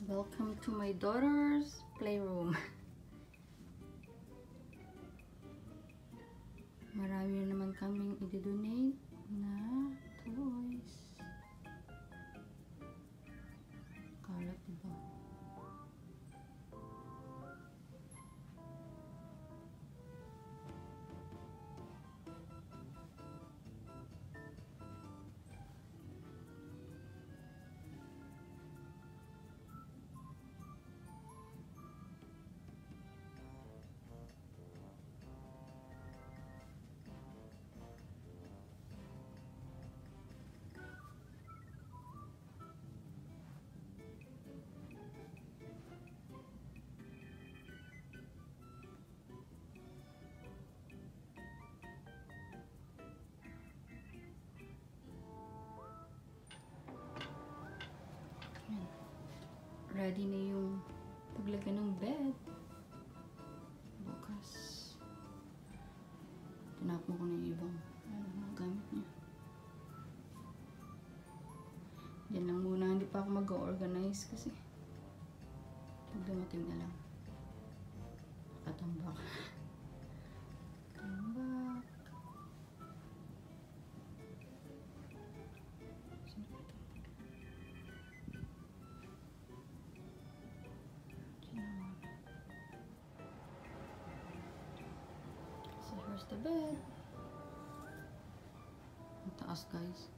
Welcome to my daughter's playroom. Marami na naman kaming i-donate na toys. Kalat, diba? Ready na yung paglagay ng bed. Bukas. Tinapon ko na yung ibang mga gamit niya. Yan lang muna. Hindi pa ako mag-organize kasi pag dumating na lang. Nakatambak. Tambak. So here's the bed. Ang taas, guys.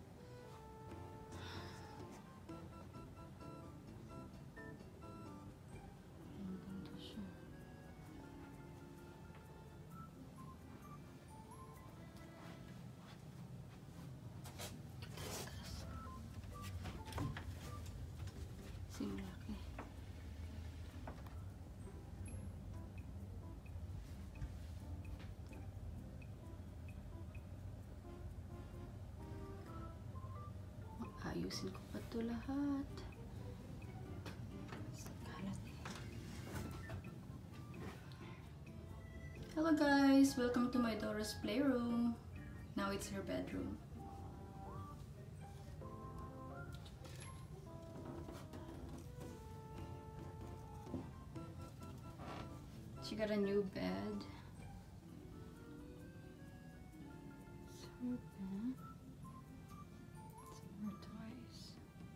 Ganda siya. Simulaki. Ayusin ko pa ito lahat. Kalat eh. Hello guys! Welcome to my daughter's playroom. Now it's her bedroom. She got a new bed. It's her bed. More toys.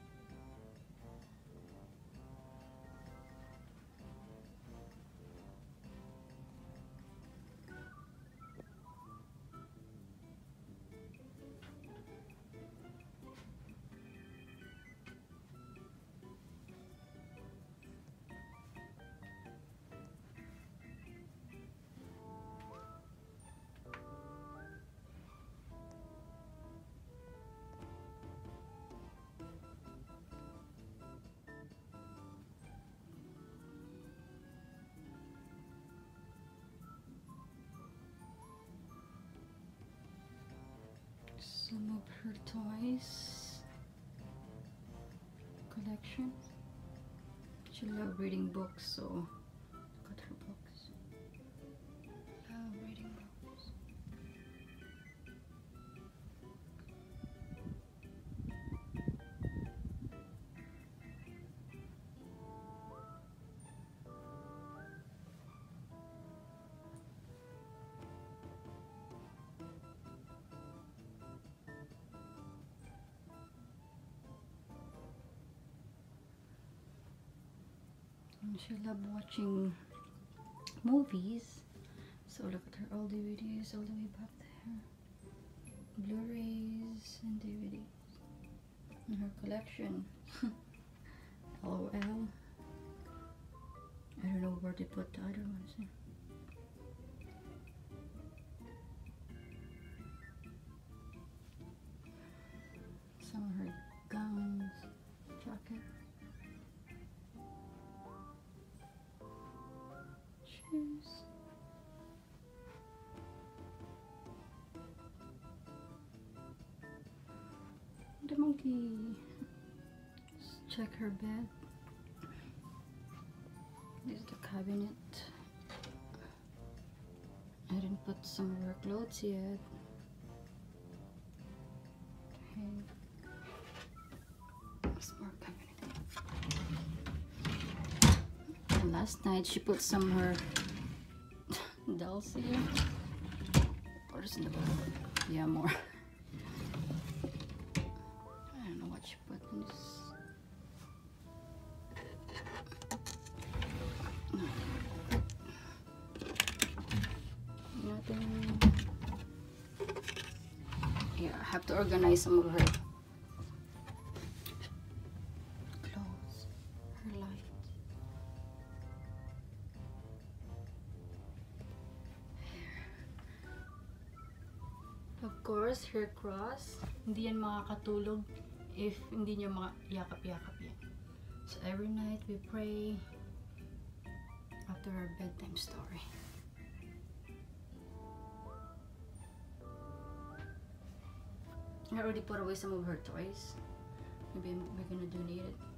Some of her toys collection. She loves reading books, so got her books. Love reading books. And she loves watching movies, so look at her old DVDs all the way back there, Blu-rays and DVDs in her collection. LOL. I don't know where they put the other ones in. Some of her gowns, jacket. The monkey. Let's check her bed. This is the cabinet. I didn't put some of her clothes yet. Okay. There's more cabinet. last night she put some of her dolls here. Where's in the book? Yeah, more. I don't know what she put in this. Nothing. Yeah, I have to organize some of her clothes, her light. Of course, her cross. Hindi yan makakatulog if hindi nyo yakap-yakap yan. So every night we pray after our bedtime story. I already put away some of her toys. Maybe we're gonna donate it.